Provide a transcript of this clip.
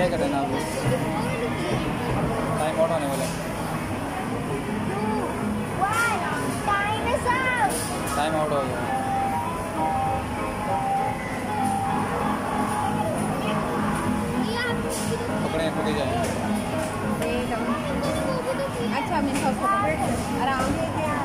कर देना आप लोग, टाइम आउट होने वाला है। टाइम आउट हो गया। पकड़े पकड़े जाए। अच्छा, मैं आराम से